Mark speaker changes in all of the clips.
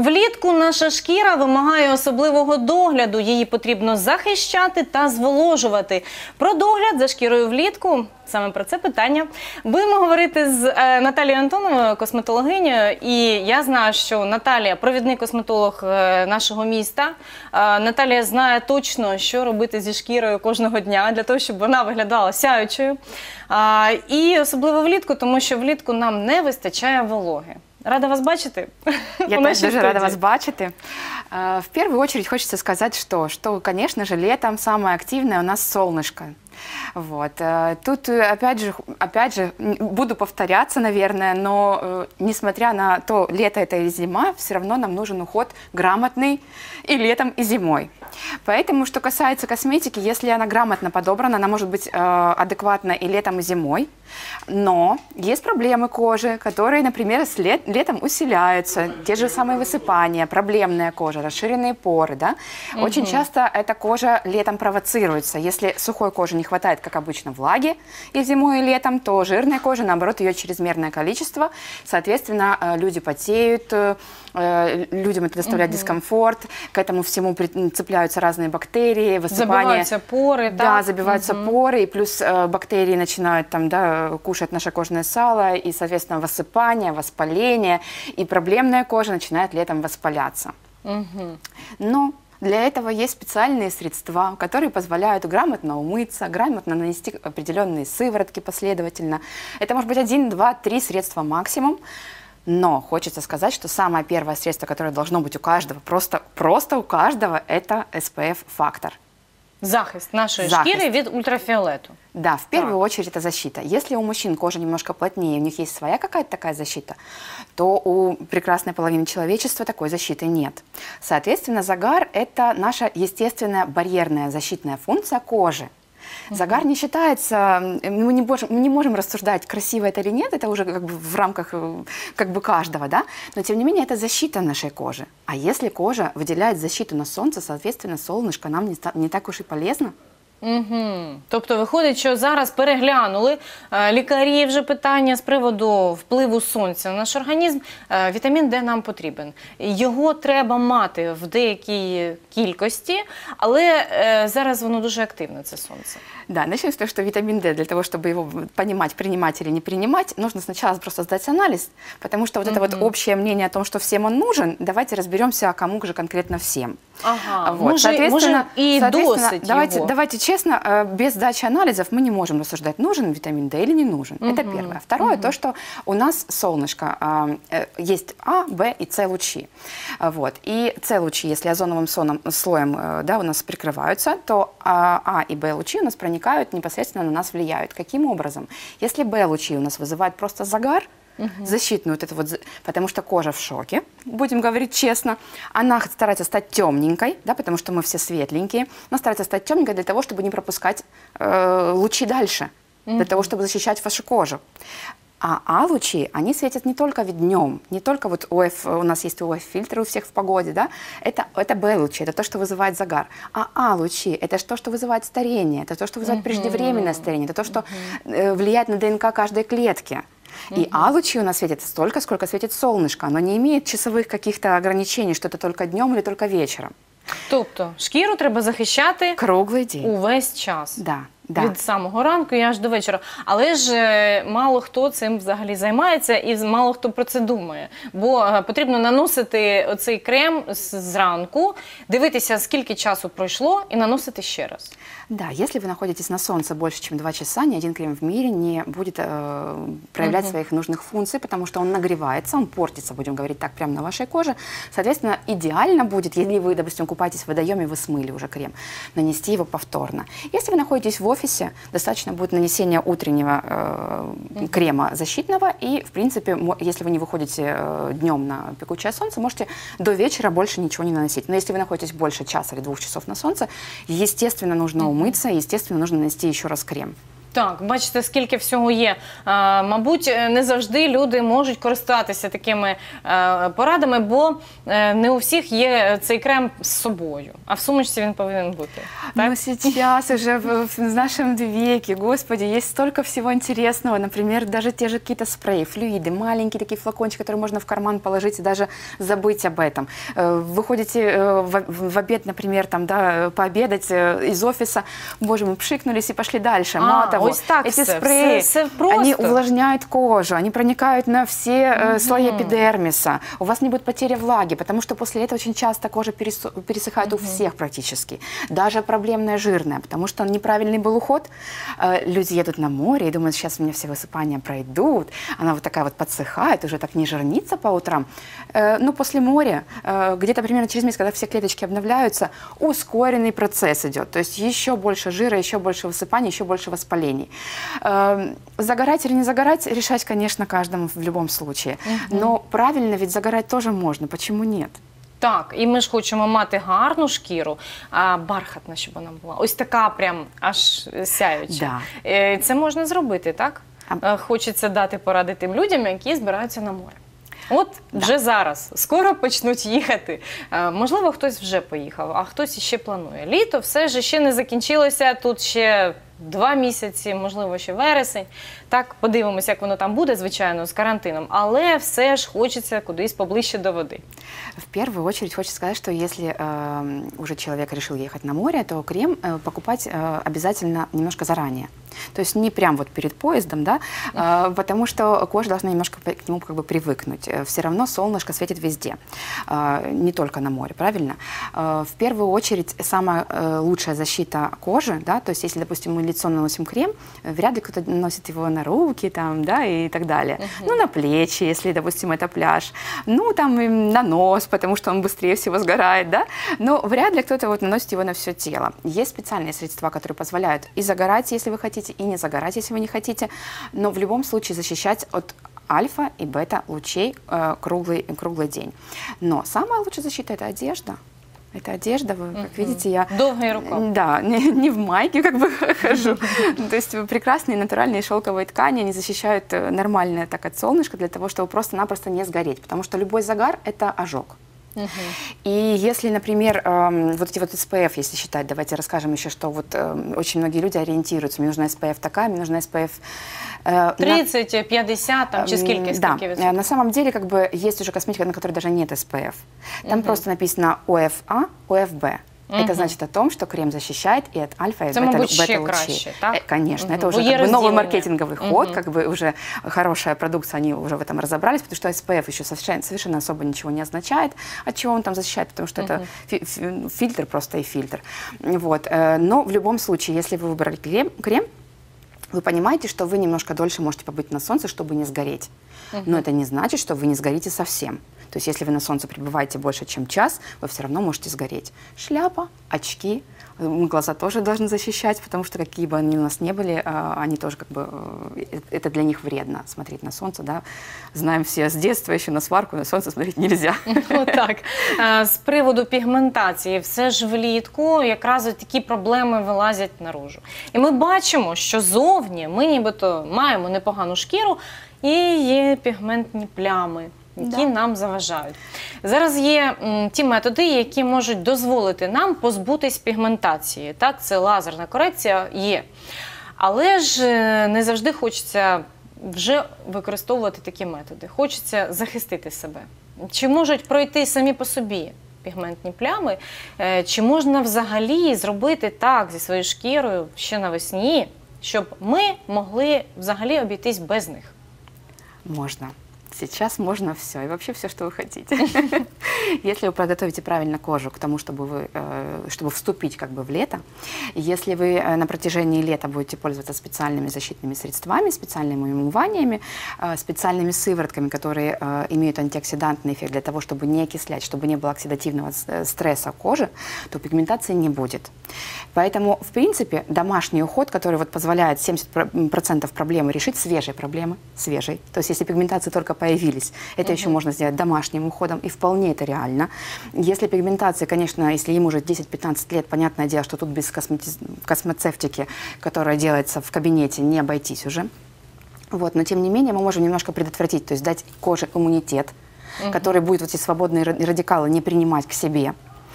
Speaker 1: Влітку наша шкіра вимагає особливого догляду. Її потрібно захищати та зволожувати. Про догляд за шкірою влітку, саме про це питання, будемо говорити з Наталією Антоновою, косметологинею. І я знаю, що Наталія – провідний косметолог нашого міста. Наталія знає точно, що робити зі шкірою кожного дня, для того, щоб вона виглядала сяючою. І особливо влітку, тому що влітку нам не вистачає вологи. Рада вас бачити.
Speaker 2: Я теж дуже рада вас бачити. В первую очередь хочется сказать, что, конечно же, летом самое активное у нас солнышко. Вот. Тут, опять же, буду повторяться, наверное, но несмотря на то, лето это или зима, все равно нам нужен уход грамотный и летом, и зимой. Поэтому, что касается косметики, если она грамотно подобрана, она может быть адекватна и летом, и зимой. Но есть проблемы кожи, которые, например, летом усиляются. Те же самые высыпания, проблемная кожа, расширенные поры. Да? Очень часто эта кожа летом провоцируется. Если сухой кожи не хватает, как обычно, влаги и зимой, и летом, то жирная кожа, наоборот, ее чрезмерное количество. Соответственно, люди потеют, людям это доставляет дискомфорт, к этому всему цепляются разные бактерии, высыпания.
Speaker 1: Забиваются поры.
Speaker 2: Да, забиваются поры, и плюс бактерии начинают там, да, кушать наше кожное сало, и, соответственно, высыпание, воспаление, и проблемная кожа начинает летом воспаляться. Но для этого есть специальные средства, которые позволяют грамотно умыться, грамотно нанести определенные сыворотки последовательно. Это может быть 1, 2, 3 средства максимум. Но хочется сказать, что самое первое средство, которое должно быть у каждого, просто у каждого, это SPF-фактор.
Speaker 1: Захист нашей шкиры від ультрафиолету.
Speaker 2: Да, в первую очередь это защита. Если у мужчин кожа немножко плотнее, у них есть своя какая-то такая защита, то у прекрасной половины человечества такой защиты нет. Соответственно, загар – это наша естественная барьерная защитная функция кожи. Загар не считается, мы не можем рассуждать, красиво это или нет, это уже как бы в рамках как бы каждого, да? Но тем не менее это защита нашей кожи. А если кожа выделяет защиту на солнце, соответственно, солнышко нам не так уж и полезно.
Speaker 1: Тобто виходить, що зараз переглянули лікарі вже питання з приводу впливу сонця на наш організм. Вітамін Д нам потрібен. Його треба мати в деякій кількості, але зараз воно дуже активне, це сонце.
Speaker 2: Да, начнем с того, что витамин D, для того, чтобы его понимать, принимать или не принимать, нужно сначала просто сдать анализ, потому что вот это вот общее мнение о том, что всем он нужен, давайте разберемся, а кому же конкретно всем.
Speaker 1: Ага,
Speaker 2: вот.
Speaker 1: Соответственно,
Speaker 2: давайте честно, без сдачи анализов мы не можем рассуждать, нужен витамин D или не нужен. Это первое. Второе, то, что у нас солнышко, есть А, Б и С лучи. Вот. И С лучи, если озоновым слоем, да, у нас прикрываются, то А и Б лучи у нас проникают, непосредственно на нас влияют. Каким образом? Если Б лучи у нас вызывают просто загар, защитную вот эту вот, потому что кожа в шоке, будем говорить честно, она старается стать темненькой, да, потому что мы все светленькие, она старается стать темненькой для того, чтобы не пропускать лучи дальше, для того, чтобы защищать вашу кожу. А А-лучи, они светят не только днем, не только вот ОФ, у нас есть ОФ-фильтры у всех в погоде, да, это Б-лучи, это то, что вызывает загар. А А-лучи, это то, что вызывает старение, это то, что вызывает преждевременное старение, это то, что влияет на ДНК каждой клетки. И А-лучи у нас светят столько, сколько светит солнышко. Оно не имеет часовых каких-то ограничений, что это только днем или только вечером.
Speaker 1: Тобто шкіру треба захищати
Speaker 2: круглий день.
Speaker 1: Увесь час.
Speaker 2: Да.
Speaker 1: Від самого ранку і аж до вечора. Але ж мало хто цим взагалі займається і мало хто про це думає. Бо потрібно наносити оцей крем зранку, дивитися, скільки часу пройшло, і наносити ще раз.
Speaker 2: Да, если вы находитесь на солнце больше, чем 2 часа, ни один крем в мире не будет проявлять своих нужных функций, потому что он нагревается, он портится, будем говорить так, прямо на вашей коже. Соответственно, идеально будет, если вы, допустим, купаетесь в водоеме, вы смыли уже крем, нанести его повторно. Если вы находитесь в офисе, достаточно будет нанесения утреннего крема защитного, и, в принципе, если вы не выходите днем на пекучее солнце, можете до вечера больше ничего не наносить. Но если вы находитесь больше часа или 2 часов на солнце, естественно, нужно умыться, естественно, нужно нанести еще раз крем.
Speaker 1: Так, бачите, скільки всього є. Мабуть, не завжди люди можуть користуватися такими порадами, бо не у всіх є цей крем з собою, а в сумочці він повинен бути. Так?
Speaker 2: Но сейчас уже в нашем веке, господи, есть столько всего интересного. Например, даже те же какие-то спреи, флюиды, маленькие такие флакончики, которые можно в карман положить и даже забыть об этом. Вы ходите в обед, например, там, да, пообедать из офиса, боже, мы пшикнулись и пошли дальше. Мало того, эти спреи,
Speaker 1: все
Speaker 2: они увлажняют кожу, они проникают на все слои эпидермиса. У вас не будет потери влаги, потому что после этого очень часто кожа пересыхает у всех практически. Даже проблемная жирная, потому что неправильный был уход. Люди едут на море и думают, сейчас у меня все высыпания пройдут. Она вот такая вот подсыхает, уже так не жирнится по утрам. Но после моря, где-то примерно через месяц, когда все клеточки обновляются, ускоренный процесс идет. То есть еще больше жира, еще больше высыпаний, еще больше воспалений. Загорать или не загорать, решать, конечно, каждому в любом случае. Но правильно ведь загорать тоже можно. Почему нет?
Speaker 1: Так, і ми ж хочемо мати гарну шкіру, а бархатна, щоб вона була. Ось така прям аж сяюча.
Speaker 2: Да.
Speaker 1: Це можна зробити, так? Хочеться дати поради тим людям, які збираються на море. От вже зараз, скоро почнуть їхати. Можливо, хтось вже поїхав, а хтось ще планує. Літо все ж ще не закінчилося, тут ще 2 місяці, можливо, ще вересень. Так, подивимося, як воно там буде, звичайно, з карантином. Але все ж хочеться кудись поближче до води.
Speaker 2: В первую очередь хочется сказать, что если уже человек решил ехать на море, то крем покупать обязательно немножко заранее. То есть не прям вот перед поездом, да, потому что кожа должна немножко к нему как бы привыкнуть. Все равно солнышко светит везде, не только на море, правильно? В первую очередь самая лучшая защита кожи, да, то есть если, допустим, мы лицо наносим крем, вряд ли кто-то наносит его на руки, там, да, и так далее. Ну, на плечи, если, допустим, это пляж, ну, там, и на нос, потому что он быстрее всего сгорает, да, но вряд ли кто-то вот наносит его на все тело. Есть специальные средства, которые позволяют и загорать, если вы хотите, и не загорать, если вы не хотите, но в любом случае защищать от альфа и бета лучей круглый день. Но самая лучшая защита – это одежда. Это одежда, вы, как видите, я...
Speaker 1: Долгий рукав.
Speaker 2: Да, не в майке как бы хожу. То есть прекрасные натуральные шелковые ткани, они защищают нормально так от солнышка для того, чтобы просто-напросто не сгореть. Потому что любой загар – это ожог. И если, например, вот эти вот SPF, если считать, давайте расскажем еще, что вот очень многие люди ориентируются, мне нужна SPF такая, мне нужна SPF...
Speaker 1: 30, 50, там, чи скільки?
Speaker 2: Да,
Speaker 1: скільки
Speaker 2: на самом деле как бы есть уже косметика, на которой даже нет SPF. Там просто написано ОФА, ОФБ. Это значит о том, что крем защищает и от альфа, и от бета-лучей. Конечно, это уже как бы новый маркетинговый ход, как бы уже хорошая продукция, они уже в этом разобрались, потому что SPF еще совершенно особо ничего не означает, от чего он там защищает, потому что это фильтр просто и фильтр. Вот. Но в любом случае, если вы выбрали крем, вы понимаете, что вы немножко дольше можете побыть на солнце, чтобы не сгореть. Но это не значит, что вы не сгорите совсем. То есть если вы на солнце пребываете больше, чем час, вы все равно можете сгореть. Шляпа, очки, глаза тоже должны защищать, потому что какие бы они у нас ни были, они тоже как бы, это для них вредно смотреть на солнце, да. Знаем все с детства еще на сварку, на солнце смотреть нельзя.
Speaker 1: Отак. З приводу пігментації, все ж влітку якраз такі проблеми вилазять наружу. І ми бачимо, що зовні ми нібито маємо непогану шкіру і є пігментні плями, які нам заважають. Зараз є ті методи, які можуть дозволити нам позбутись пігментації. Так, це лазерна корекція є. Але ж не завжди хочеться вже використовувати такі методи. Хочеться захистити себе. Чи можуть пройти самі по собі пігментні плями? Чи можна взагалі зробити так зі своєю шкірою ще навесні, щоб ми могли взагалі обійтись без них?
Speaker 2: Можно. Сейчас можно все, и вообще все, что вы хотите. Если вы подготовите правильно кожу к тому, чтобы вступить как бы в лето, если вы на протяжении лета будете пользоваться специальными защитными средствами, специальными умываниями, специальными сыворотками, которые имеют антиоксидантный эффект для того, чтобы не окислять, чтобы не было оксидативного стресса кожи, то пигментации не будет. Поэтому, в принципе, домашний уход, который вот позволяет 70% проблемы решить, свежие проблемы, свежей. То есть если пигментация только появились. Это еще можно сделать домашним уходом, и вполне это реально. Если пигментация, конечно, если ему уже 10-15 лет, понятное дело, что тут без космецевтики, которая делается в кабинете, не обойтись уже. Вот, но тем не менее мы можем немножко предотвратить, то есть дать коже иммунитет, который будет вот эти свободные радикалы не принимать к себе.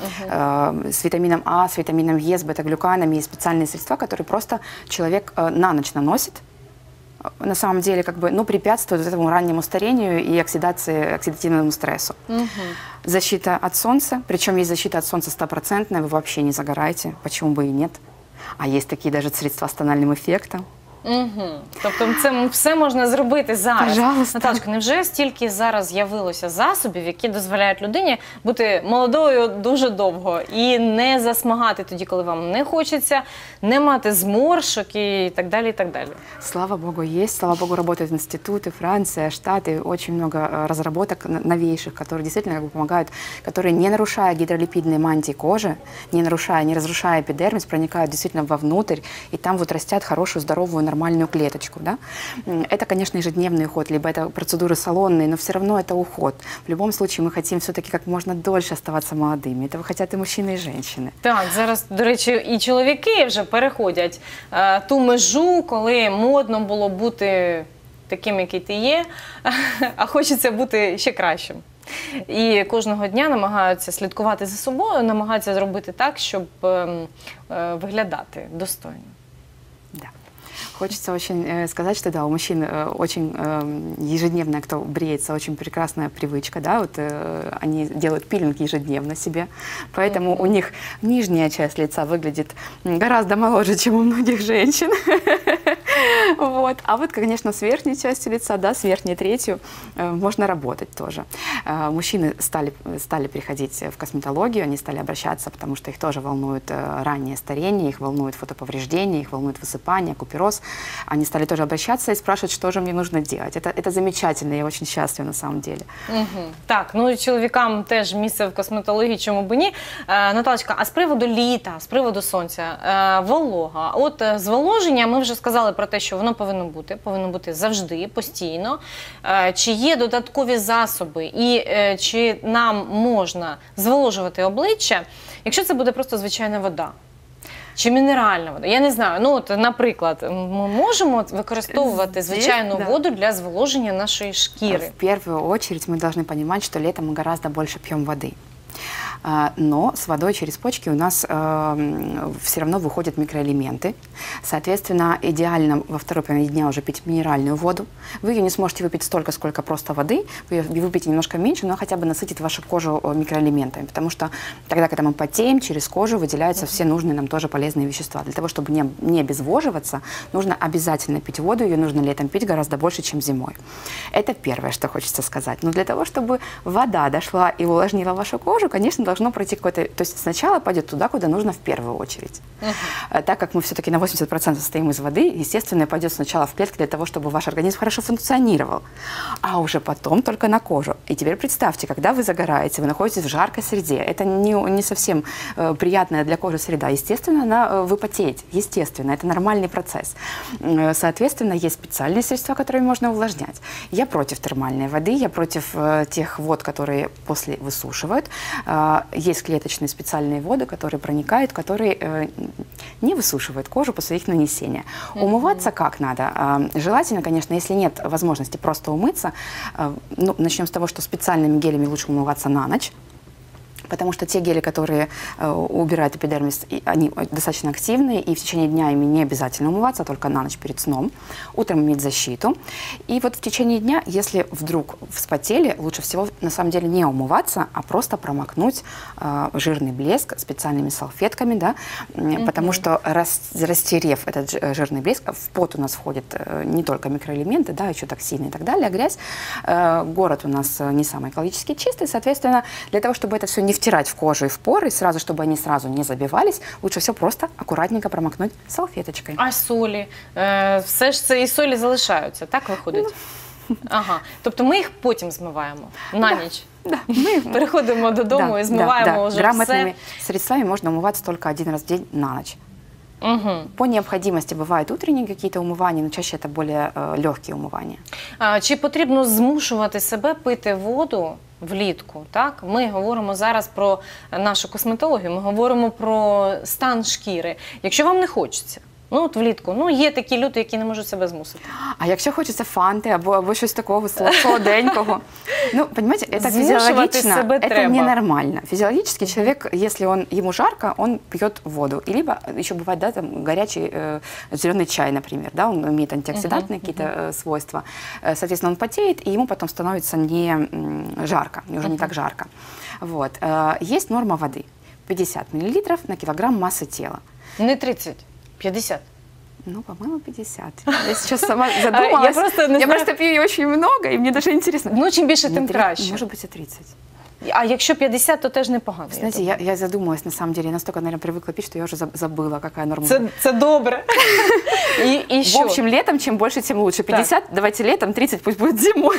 Speaker 2: С витамином А, с витамином Е, с бета-глюканами, есть специальные средства, которые просто человек на ночь наносит. На самом деле, как бы, ну, препятствует этому раннему старению и оксидативному стрессу. Защита от солнца, причем есть защита от солнца 100%, вы вообще не загораете, почему бы и нет. А есть такие даже средства с тональным эффектом.
Speaker 1: Тобто це все можна зробити зараз.
Speaker 2: Пожалуйста.
Speaker 1: Наталочка, невже стільки зараз з'явилося засобів, які дозволяють людині бути молодою дуже довго і не засмагати тоді, коли вам не хочеться, не мати зморшок і так далі, і так далі?
Speaker 2: Слава богу, есть. Слава богу, работают институты, Франция, Штаты. Очень много разработок новейших, которые действительно как бы помогают, которые, не нарушая гидролипидные мантии кожи, не разрушая эпидермис, проникают действительно вовнутрь, и там вот растят хорошую, здоровую, нормальную клеточку. Да? Это, конечно, ежедневный уход, либо это процедуры салонные, но все равно это уход. В любом случае мы хотим все-таки как можно дольше оставаться молодыми. Этого хотят и мужчины, и женщины.
Speaker 1: Так, зараз, до речі, і чоловіки вже переходять ту межу, коли модно було бути таким, який ти є, а хочеться бути ще кращим. І кожного дня намагаються слідкувати за собою, намагаються зробити так, щоб виглядати достойно.
Speaker 2: Да. Хочется очень сказать, что да, у мужчин очень ежедневно, кто бреется, очень прекрасная привычка, да, вот они делают пилинг ежедневно себе, поэтому у них нижняя часть лица выглядит гораздо моложе, чем у многих женщин. Вот. А вот, конечно, с верхней частью лица, да, с верхней третью можно работать тоже. Мужчины стали приходить в косметологию, они стали обращаться, потому что их тоже волнует раннее старение, их волнует фотоповреждение, их волнует высыпание, купероз. Они стали тоже обращаться и спрашивать, что же мне нужно делать. Это замечательно, я очень счастлива на самом деле.
Speaker 1: Так, ну і чоловікам теж місце в косметології, чому б ні. Наталочка, а з приводу літа, з приводу сонця, волога. От зволоження, ми вже сказали про те, що воно повинно бути завжди, постійно. Чи є додаткові засоби і чи нам можна зволожувати обличчя, якщо це буде просто звичайна вода? Чи мінеральна вода? Я не знаю. Ну, от, наприклад, ми можемо використовувати звичайну воду для зволоження нашої шкіри?
Speaker 2: В первую очередь мы должны понимать, что летом мы гораздо больше пьем воды. Но с водой через почки у нас все равно выходят микроэлементы. Соответственно, идеально во второй половине дня уже пить минеральную воду. Вы ее не сможете выпить столько, сколько просто воды. Вы ее выпьете немножко меньше, но хотя бы насытит вашу кожу микроэлементами. Потому что тогда, когда мы потеем, через кожу выделяются все нужные нам тоже полезные вещества. Для того, чтобы не обезвоживаться, нужно обязательно пить воду. Ее нужно летом пить гораздо больше, чем зимой. Это первое, что хочется сказать. Но для того, чтобы вода дошла и увлажнила вашу кожу, конечно, должно пройти какое-то... То есть сначала пойдет туда, куда нужно в первую очередь. Так как мы все-таки на 80% состоим из воды, естественно, пойдет сначала в клетки для того, чтобы ваш организм хорошо функционировал, а уже потом только на кожу. И теперь представьте, когда вы загораете, вы находитесь в жаркой среде, это не совсем приятная для кожи среда. Естественно, вы потеете, естественно, это нормальный процесс. Соответственно, есть специальные средства, которыми можно увлажнять. Я против термальной воды, я против тех вод, которые после высушивают. Есть клеточные специальные воды, которые проникают, которые не высушивают кожу после их нанесения. Умываться как надо? Желательно, конечно, если нет возможности просто умыться, ну, начнем с того, что специальными гелями лучше умываться на ночь. Потому что те гели, которые убирают эпидермис, они достаточно активные, и в течение дня ими не обязательно умываться, а только на ночь перед сном. Утром иметь защиту. И вот в течение дня, если вдруг вспотели, лучше всего на самом деле не умываться, а просто промокнуть жирный блеск специальными салфетками, да, потому что растерев этот жирный блеск, в пот у нас входят не только микроэлементы, да, еще токсины и так далее, грязь. Город у нас не самый экологически чистый, соответственно, для того, чтобы это все не втирать в кожу и в поры, сразу, чтобы они сразу не забивались, лучше все просто аккуратненько промокнуть салфеточкой.
Speaker 1: А солі? Все ж це і солі залишаються, так виходить? Ага. Тобто ми їх потім змиваємо на ніч?
Speaker 2: Да, мы
Speaker 1: переходимо додому і змиваємо вже
Speaker 2: грамотными
Speaker 1: все.
Speaker 2: средствами можно умываться только один раз в день на ночь. По необходимости бывают утренние какие-то умывания, но чаще это более легкие умывания.
Speaker 1: Чи потрібно змушувати себе пити воду влітку? Так? Ми говоримо зараз про нашу косметологію, ми говоримо про стан шкіри. Якщо вам не хочеться, ну от влітку, є такі люди, які не можуть себе змусити.
Speaker 2: А якщо хочеться фанти або щось такого солоденького, понимаете, это физиологично, это ненормально. Физиологически человек, если ему жарко, он пьет воду. И либо еще бывает, да, там горячий зеленый чай, например, да, он имеет антиоксидантные какие-то свойства. Соответственно, он потеет, и ему потом становится не жарко, уже не так жарко. Вот. Есть норма воды. 50 мл на килограмм массы тела.
Speaker 1: Не 30. 50?
Speaker 2: По-моему, 50. Я сейчас сама задумалась. Я просто пью ее очень много, и мне даже интересно.
Speaker 1: Чим більше, тим краще.
Speaker 2: Может быть, и 30.
Speaker 1: А якщо 50, то теж непогано.
Speaker 2: Знаете, я задумалась, на самом деле, я настолько, наверное, привыкла пить, что я уже забыла, какая норма.
Speaker 1: Це добре. И
Speaker 2: в общем, летом, чем больше, тем лучше. 50, давайте летом, 30 пусть будет зимой.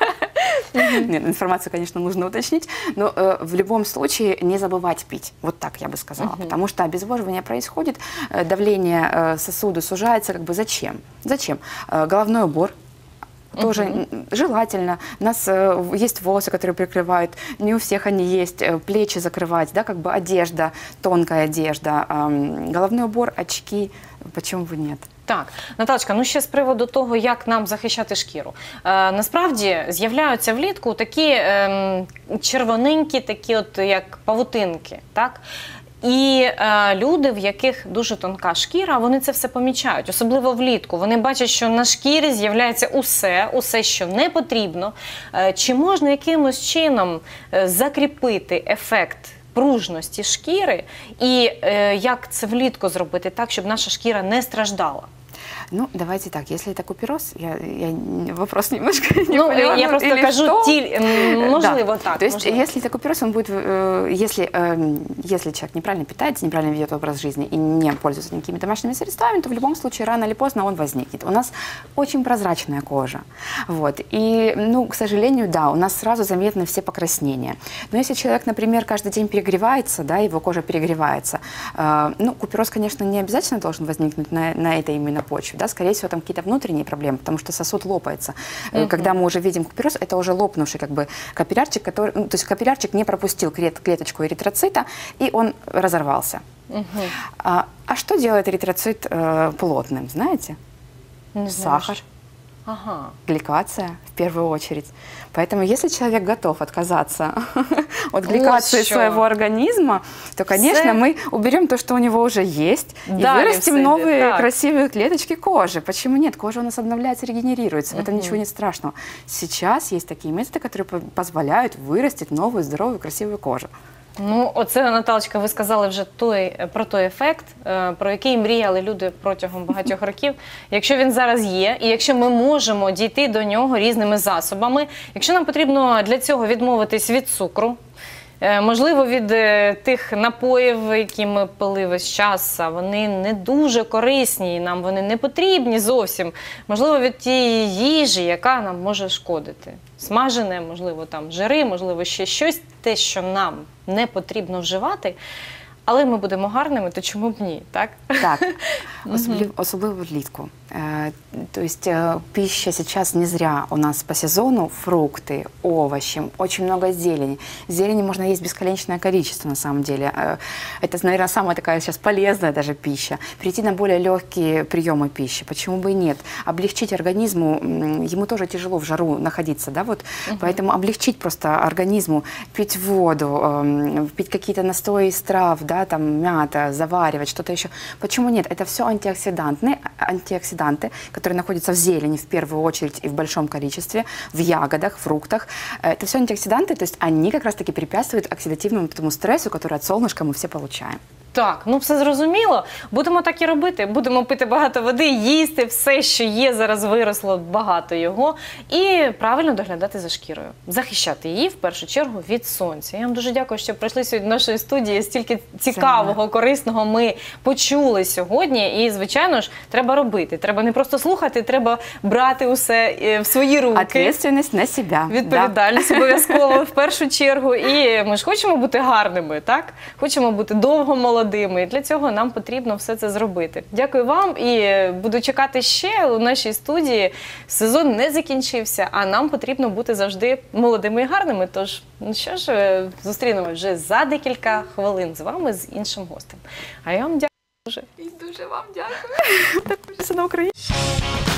Speaker 2: Нет, информацию, конечно, нужно уточнить, но в любом случае не забывать пить. Вот так я бы сказала. Потому что обезвоживание происходит, давление сосуда сужается. Как бы зачем? Зачем? Головной убор. Тоже желательно. У нас есть волосы, которые прикрывают, не у всех они есть, плечи закрывать, да, как бы одежда, тонкая одежда, головной убор, очки, почему бы нет?
Speaker 1: Так, Наталочка, ще з приводу того, як нам захищати шкіру. Насправді з'являються влітку такі червоненькі, такі от як павутинки, так? І люди, в яких дуже тонка шкіра, вони це все помічають, особливо влітку. Вони бачать, що на шкірі з'являється усе, що не потрібно. Чи можна якимось чином закріпити ефект пружності шкіри і як це влітку зробити так, щоб наша шкіра не страждала?
Speaker 2: Давайте так, если это купероз, я вопрос немножко не поняла.
Speaker 1: Я просто кажу, можливо, так.
Speaker 2: То есть, если это купероз, он будет, если человек неправильно питается, неправильно ведет образ жизни и не пользуется никакими домашними средствами, то в любом случае, рано или поздно он возникнет. У нас очень прозрачная кожа. Вот. И, к сожалению, да, у нас сразу заметны все покраснения. Но если человек, например, каждый день перегревается, да, его кожа перегревается, купероз, конечно, не обязательно должен возникнуть на этой именно почве. Да, скорее всего, там какие-то внутренние проблемы, потому что сосуд лопается. Когда мы уже видим купероз, это уже лопнувший как бы капиллярчик, который, то есть капиллярчик не пропустил клеточку эритроцита, и он разорвался. А что делает эритроцит плотным, знаете?
Speaker 1: Не знаю.
Speaker 2: Сахар. Гликация в первую очередь. Поэтому если человек готов отказаться от гликации своего организма, то, конечно, мы уберем то, что у него уже есть, и вырастим новые красивые клеточки кожи. Почему нет? Кожа у нас обновляется, регенерируется. В этом ничего нет страшного. Сейчас есть такие методы, которые позволяют вырастить новую, здоровую, красивую кожу.
Speaker 1: Оце, Наталочка, ви сказали вже про той ефект, про який мріяли люди протягом багатьох років. Якщо він зараз є, і якщо ми можемо дійти до нього різними засобами, якщо нам потрібно для цього відмовитись від цукру, можливо, від тих напоїв, які ми пили весь час, а вони не дуже корисні, і нам вони не потрібні зовсім. Можливо, від тієї їжі, яка нам може шкодити. Смажене, можливо, там жири, можливо, ще щось, те, що нам не потрібно вживати. Але ми будемо гарними, то чому б ні, так?
Speaker 2: Так, особливо влітку. То есть пища сейчас не зря у нас по сезону, фрукты, овощи, очень много зелени. Зелени можно есть бесконечное количество на самом деле. Это, наверное, самая такая сейчас полезная даже пища. Перейти на более легкие приемы пищи, почему бы и нет. Облегчить организму, ему тоже тяжело в жару находиться, да, вот, поэтому облегчить просто организму, пить воду, пить какие-то настои из трав, да, там мята, заваривать, что-то еще. Почему нет? Это все антиоксиданты, которые находятся в зелени в первую очередь и в большом количестве, в ягодах, фруктах. Это все антиоксиданты, то есть они как раз-таки препятствуют оксидативному этому стрессу, который от солнышка мы все получаем.
Speaker 1: Так, все зрозуміло. Будемо так і робити. Будемо пити багато води, їсти все, що є, зараз виросло багато його. І правильно доглядати за шкірою. Захищати її, в першу чергу, від сонця. Я вам дуже дякую, що прийшли сьогодні до нашої студії. Стільки цікавого, корисного ми почули сьогодні. І, звичайно ж, треба робити. Треба не просто слухати, треба брати усе в свої руки.
Speaker 2: Відповідальність на себе.
Speaker 1: Відповідальність обов'язково в першу чергу. І ми ж хочемо бути гарними, так? Хочемо бути довго молодими. молодими. І для цього нам потрібно все це зробити. Дякую вам і буду чекати ще у нашій студії. Сезон не закінчився, а нам потрібно бути завжди молодими і гарними. Тож, ну що ж, зустрінемось вже за декілька хвилин з вами, з іншим гостем. А я вам дякую дуже.
Speaker 2: І дуже вам дякую.
Speaker 1: Так, на Україні.